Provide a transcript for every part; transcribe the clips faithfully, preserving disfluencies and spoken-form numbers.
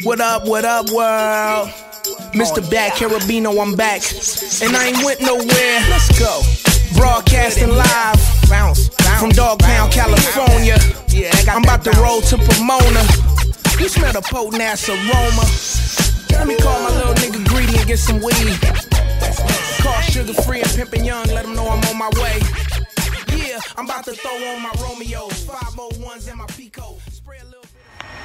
What up, what up, world? Mister Bad Carabino, I'm back. And I ain't went nowhere. Let's go. Broadcasting live from Dogtown, California. I'm about to roll to Pomona. You smell the potent ass aroma. Let me call my little nigga Greedy and get some weed. Call Sugar Free and Pimpin' Young, let them know I'm on my way. Yeah, I'm about to throw on my Romeos, five oh ones and my Pico. Spray a little bit.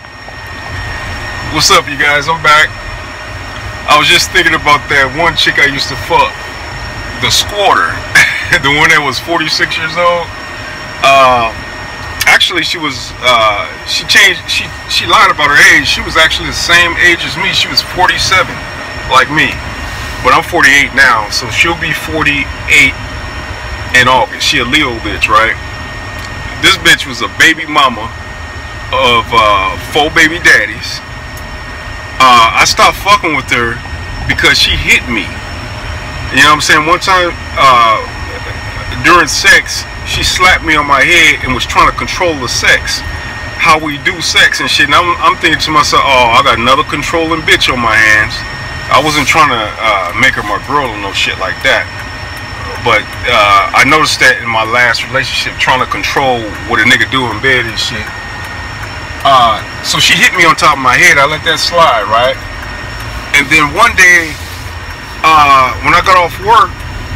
What's up, you guys? I'm back. I was just thinking about that one chick I used to fuck, the squatter, the one that was forty-six years old. Uh, actually, she was. Uh, she changed. She she lied about her age. She was actually the same age as me. She was forty-seven, like me. But I'm forty-eight now, so she'll be forty-eight in August. She a Leo bitch, right? This bitch was a baby mama of uh, four baby daddies. Uh, I stopped fucking with her because she hit me. You know what I'm saying? One time uh, during sex, she slapped me on my head and was trying to control the sex, how we do sex and shit. And I'm, I'm thinking to myself, oh, I got another controlling bitch on my hands. I wasn't trying to uh, make her my girl or no shit like that. But uh, I noticed that in my last relationship, trying to control what a nigga do in bed and shit. Uh, so she hit me on top of my head. I let that slide, right? And then one day, uh, when I got off work,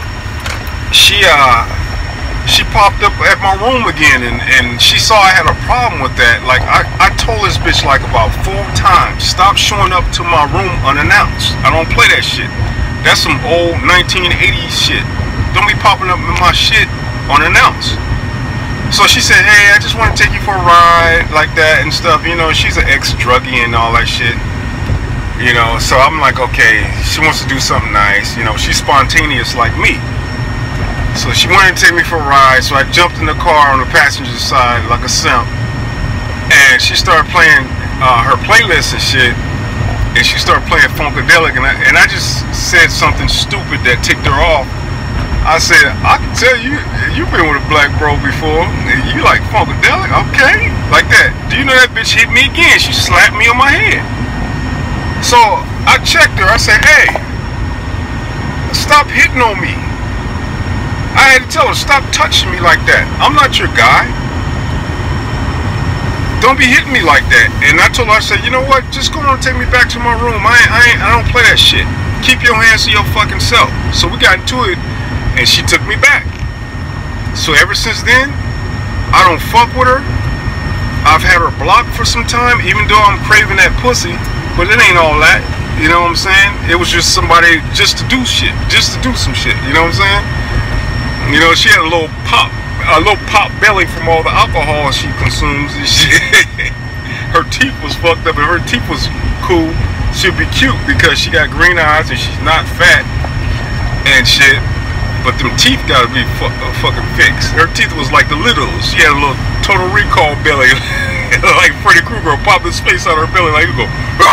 she uh, she popped up at my room again, and, and she saw I had a problem with that. Like, I, I told this bitch like about four times, stop showing up to my room unannounced. I don't play that shit. That's some old nineteen eighties shit. Don't be popping up in my shit unannounced. So she said, hey, I just want to take you for a ride, like that and stuff. You know, she's an ex-druggie and all that shit. You know, so I'm like, okay, she wants to do something nice. You know, she's spontaneous like me. So she wanted to take me for a ride, so I jumped in the car on the passenger side like a simp. And she started playing uh, her playlist and shit. And she started playing Funkadelic, and I, and I just said something stupid that ticked her off. I said, I can tell you, you've been with a black bro before. You like Funkadelic? Okay. Like that. Do you know that bitch hit me again? She slapped me on my head. So I checked her. I said, hey, stop hitting on me. I had to tell her, stop touching me like that. I'm not your guy. Don't be hitting me like that. And I told her, I said, you know what? Just go on and take me back to my room. I ain't, I, ain't, I don't play that shit. Keep your hands to your fucking self. So we got into it. And she took me back. So ever since then, I don't fuck with her. I've had her blocked for some time, even though I'm craving that pussy. But it ain't all that. You know what I'm saying? It was just somebody just to do shit. Just to do some shit. You know what I'm saying? You know, she had a little pop, a little pop belly from all the alcohol she consumes and shit. Her teeth was fucked up. If her teeth was cool, she'd be cute because she got green eyes and she's not fat and shit. But them teeth gotta be fu uh, fucking fixed. Her teeth was like the Littles. She had a little Total Recall belly, like Freddy Krueger, pop his face out of her belly, like you go.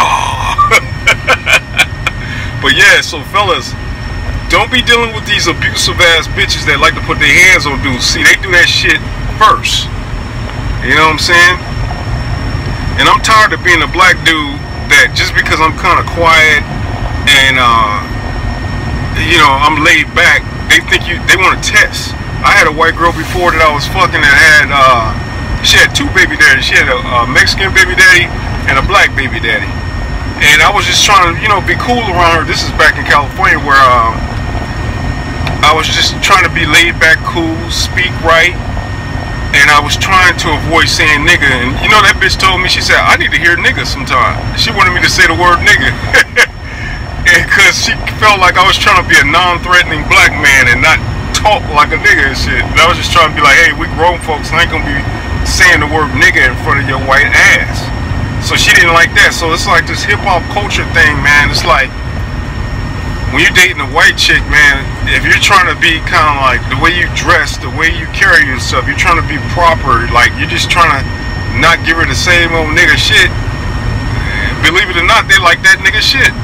But yeah, so fellas, don't be dealing with these abusive ass bitches that like to put their hands on dudes. See, they do that shit first. You know what I'm saying? And I'm tired of being a black dude that just because I'm kind of quiet and uh, you know, I'm laid back. They think you, they want to test. I had a white girl before that I was fucking that had, uh, she had two baby daddies. She had a, a Mexican baby daddy and a black baby daddy. And I was just trying to, you know, be cool around her. This is back in California where um, I was just trying to be laid back, cool, speak right. And I was trying to avoid saying nigga. And you know that bitch told me, she said, I need to hear nigga sometime. She wanted me to say the word nigga. Because she felt like I was trying to be a non-threatening black man and not talk like a nigga and shit. And I was just trying to be like, hey, we grown folks, and I ain't gonna be saying the word nigga in front of your white ass. So she didn't like that. So it's like this hip-hop culture thing, man. It's like, when you're dating a white chick, man, if you're trying to be kind of like the way you dress, the way you carry yourself, you're trying to be proper, like you're just trying to not give her the same old nigga shit. Believe it or not, they like that nigga shit.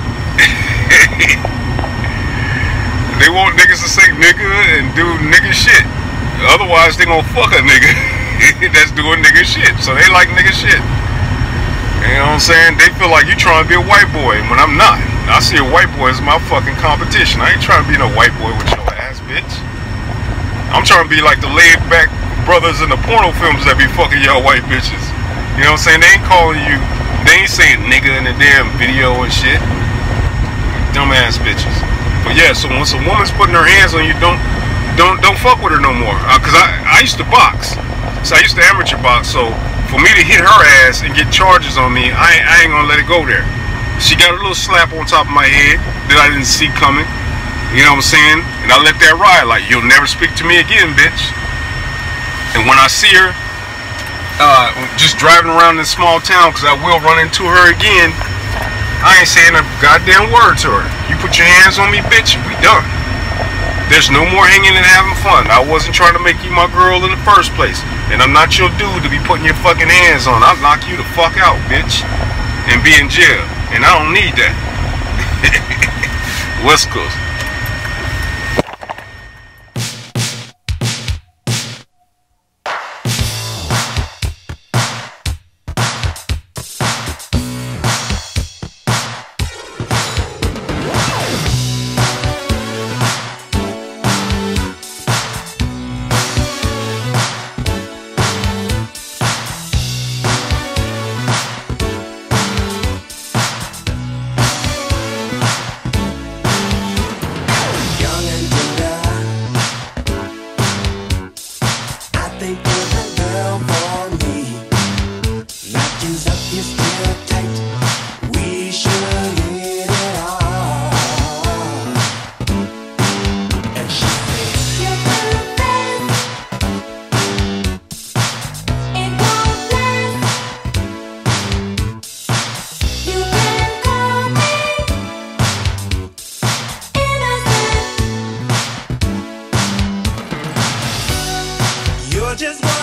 They want niggas to say nigga and do nigga shit. Otherwise, they gonna fuck a nigga that's doing nigga shit. So they like nigga shit. You know what I'm saying? They feel like you trying to be a white boy when I'm not. I see a white boy as my fucking competition. I ain't trying to be no white boy with your ass, bitch. I'm trying to be like the laid back brothers in the porno films that be fucking y'all white bitches. You know what I'm saying? They ain't calling you, they ain't saying nigga in the damn video and shit. Dumbass bitches. But yeah, so once a woman's putting her hands on you, don't don't don't fuck with her no more. Uh, Cause I, I used to box. So I used to amateur box, so for me to hit her ass and get charges on me, I, I ain't gonna let it go there. She got a little slap on top of my head that I didn't see coming. You know what I'm saying? And I let that ride, like, you'll never speak to me again, bitch. And when I see her, uh, just driving around this small town, because I will run into her again, I ain't saying a goddamn word to her. You put your hands on me, bitch, we done. There's no more hanging and having fun. I wasn't trying to make you my girl in the first place. And I'm not your dude to be putting your fucking hands on. I'll knock you the fuck out, bitch. And be in jail. And I don't need that. West Coast. Just